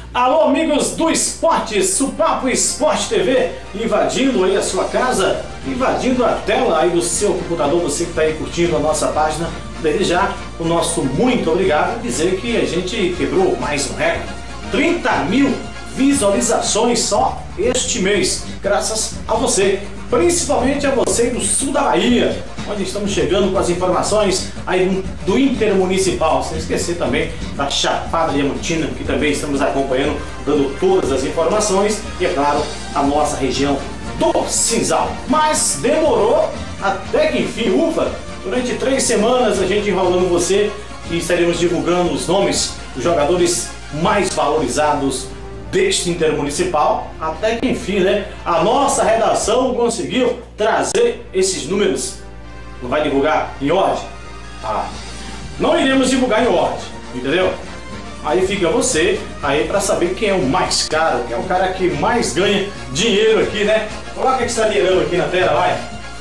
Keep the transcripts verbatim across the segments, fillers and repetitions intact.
Alô, amigos do esporte, Supapo Esporte T V, invadindo aí a sua casa, invadindo a tela aí do seu computador, você que está aí curtindo a nossa página. Desde já, o nosso muito obrigado, dizer que a gente quebrou mais um recorde, trinta mil visualizações só este mês, graças a você, principalmente a você do sul da Bahia, onde estamos chegando com as informações aí do Intermunicipal, sem esquecer também da Chapada Diamantina, que também estamos acompanhando, dando todas as informações, e é claro, a nossa região do Cinzal. Mas demorou até que enfim, ufa, durante três semanas a gente enrolando você e estaremos divulgando os nomes dos jogadores mais valorizados deste Intermunicipal, até que enfim, né, a nossa redação conseguiu trazer esses números. Não vai divulgar em ordem? Ah, não iremos divulgar em ordem, entendeu? Aí fica você aí para saber quem é o mais caro, quem é o cara que mais ganha dinheiro aqui, né? Coloca esse dinheirão aqui na tela, vai.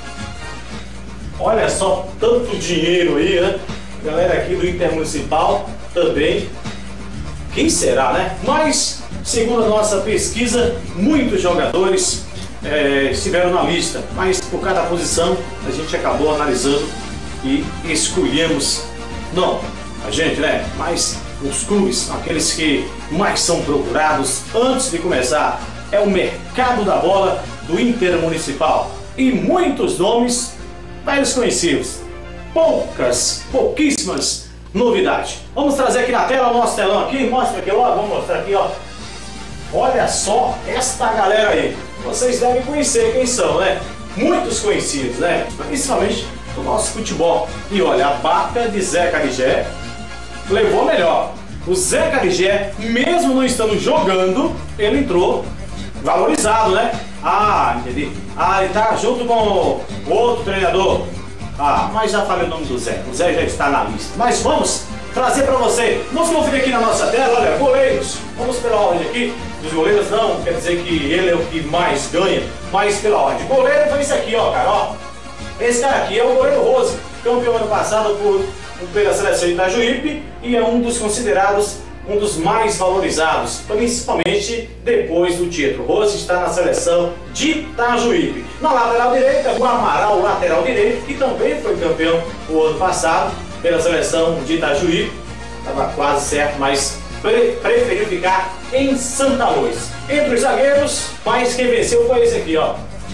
Olha só tanto dinheiro aí, né? Galera aqui do Intermunicipal também. Quem será, né? Mas, segundo a nossa pesquisa, muitos jogadores é, estiveram na lista, mas por cada posição a gente acabou analisando e escolhemos, não a gente, né? Mas os clubes, aqueles que mais são procurados antes de começar, é o mercado da bola do Intermunicipal. E muitos nomes mais conhecidos, poucas, pouquíssimas novidades. Vamos trazer aqui na tela o nosso telão aqui, mostra aqui, ó, vamos mostrar aqui, ó. Olha só esta galera aí, vocês devem conhecer quem são, né? Muitos conhecidos, né? Principalmente do nosso futebol. E olha, a barca de Zé Carigé levou melhor. O Zé Carigé, mesmo não estando jogando, ele entrou valorizado, né? Ah, entendi. Ah, ele tá junto com o outro treinador. Ah, mas já falei o nome do Zé. O Zé já está na lista. Mas vamos trazer para você. Vamos conferir aqui na nossa tela, olha, goleiros. Vamos pela ordem aqui dos goleiros. Não quer dizer que ele é o que mais ganha, mas pela ordem. Goleiro foi esse aqui, ó, cara, ó. Esse cara aqui é o goleiro Rose, campeão ano passado por, pela seleção de Itajuípe e é um dos considerados um dos mais valorizados, principalmente depois do título. Rose está na seleção de Itajuípe. Na lateral direita, o Amaral, lateral direito, que também foi campeão o ano passado pela seleção de Itajuípe. Estava quase certo, mas pre preferiu ficar em Santa Luz. Entre os zagueiros, mas quem venceu foi esse aqui, ó.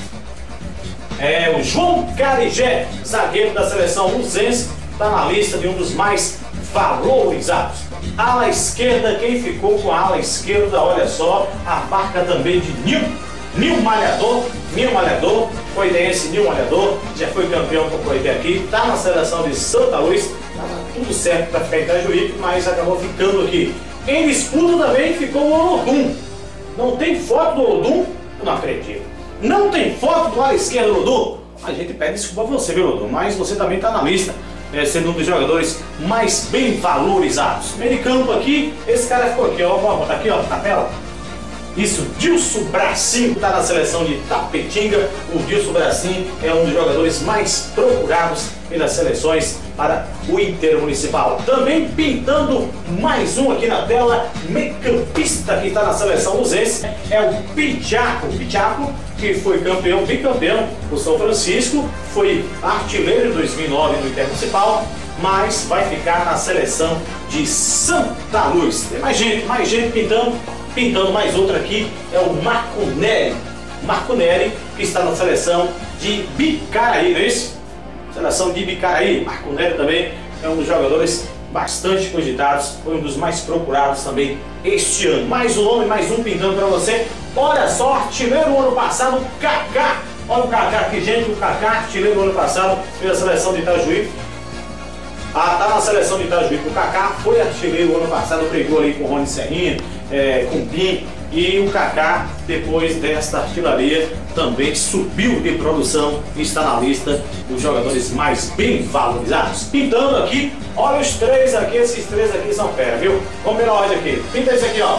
É o João Carigé, zagueiro da seleção luzense, está na lista de um dos mais valorizados. Ala esquerda, quem ficou com a ala esquerda, olha só, a barca também de Nil, Nil Malhador, Nil Malhador, coitense Nil Malhador, já foi campeão com o Coité aqui, está na seleção de Santa Luz, estava tudo certo para ficar em Itajuípe, mas acabou ficando aqui. Em disputa também ficou o Olodum. Não tem foto do Olodum? Eu não acredito. Não tem foto do ala esquerda do Olodum? A gente pede desculpa a você, viu, Olodum, mas você também está na lista. É, sendo um dos jogadores mais bem valorizados. Meio de campo aqui, esse cara ficou aqui, ó, vamos botar aqui, ó, na tela. Isso, Dilson Bracinho está na seleção de Tapetinga. O Dilson Bracinho é um dos jogadores mais procurados pelas seleções para o Intermunicipal. Também pintando mais um aqui na tela, meio-campista que está na seleção luzense, é o Pichaco. Pichaco, que foi campeão, bicampeão do São Francisco, foi artilheiro em dois mil e nove no Intermunicipal, mas vai ficar na seleção de Santa Luz. Tem mais gente, mais gente pintando, pintando mais outra aqui, é o Marco Neri. Marco Neri, que está na seleção de Bicaraí, não é isso? Seleção de Bicaraí. Marco Neri também é um dos jogadores bastante cogitados, foi um dos mais procurados também este ano. Mais um nome, mais um pintando para você. Olha só, artilheiro no ano passado, o Kaká. Olha o Kaká aqui, gente, o Kaká, artilheiro no ano passado pela seleção de Itajuípe. Ah, tá na seleção de Itajuípe. O Kaká foi artilheiro no ano passado, brigou ali com o Rony Serrinha, é, com o Pim. E o Kaká, depois desta artilharia, também subiu de produção e está na lista dos jogadores mais bem valorizados. Pintando aqui, olha os três aqui, esses três aqui são fera, viu? Vamos ver a ordem aqui. Pinta esse aqui, ó.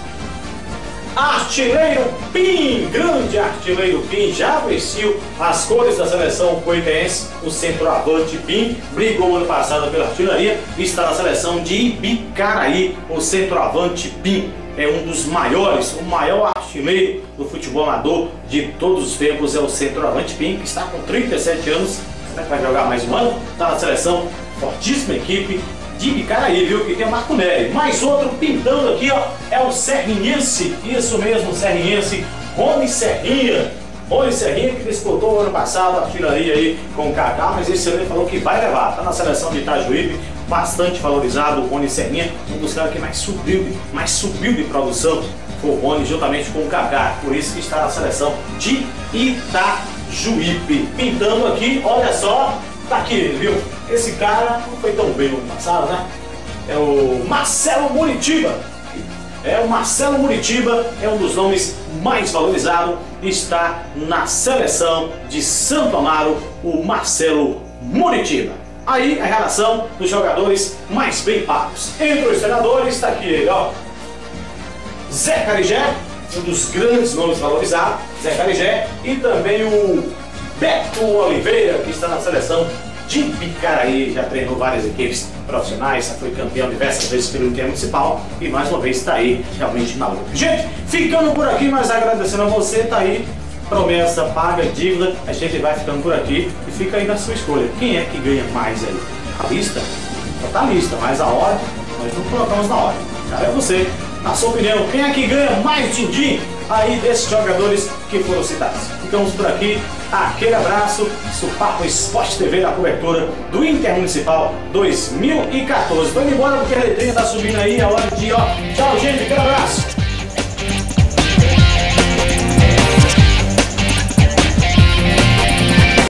Artilheiro Pim, grande artilheiro Pim, já vestiu as cores da seleção coitense, o centroavante Pim, brigou ano passado pela artilharia e está na seleção de Ibicaraí, o centroavante Pim. é um dos maiores, o maior artilheiro do futebol amador de todos os tempos, é o centroavante Pinho, que está com trinta e sete anos, será que vai jogar mais um ano? Está na seleção, fortíssima equipe de Bicaraí, viu? Que tem o Marco Nery. Mais outro pintando aqui, ó, é o serrinhense, isso mesmo, serrinhense, Rony Serrinha. Rony Serrinha, que disputou ano passado a artilharia aí com o Kaká, mas esse ano ele falou que vai levar, está na seleção de Itajuípe, bastante valorizado o Rony Serrinha, um dos caras que mais subiu, mais subiu de produção, foi o Rony juntamente com o Kaká, por isso que está na seleção de Itajuípe. Pintando aqui, olha só, tá aqui, viu? Esse cara não foi tão bem no ano passado, né? É o Marcelo Muritiba. É o Marcelo Muritiba, é um dos nomes mais valorizados, está na seleção de Santo Amaro, o Marcelo Muritiba. Aí a relação dos jogadores mais bem pagos. Entre os treinadores, está aqui ele, ó. Zé Carigé, um dos grandes nomes valorizados, Zé Carigé, e também o Beto Oliveira, que está na seleção de Bicaraí, já treinou várias equipes profissionais, já foi campeão diversas vezes pelo Intermunicipal e mais uma vez está aí realmente na luta. Gente, ficando por aqui, mas agradecendo a você, tá aí, promessa, paga, dívida, a gente vai ficando por aqui e fica aí na sua escolha. Quem é que ganha mais aí? A lista? Só tá a lista, mas a ordem, nós não colocamos na ordem. Cara, é você, na sua opinião, quem é que ganha mais din-din aí desses jogadores que foram citados? Ficamos por aqui. Aquele abraço, Supapo Esporte T V na cobertura do Intermunicipal dois mil e quatorze. Tô indo embora porque a letrinha tá subindo aí, é hora de ó. Tchau, gente, aquele abraço.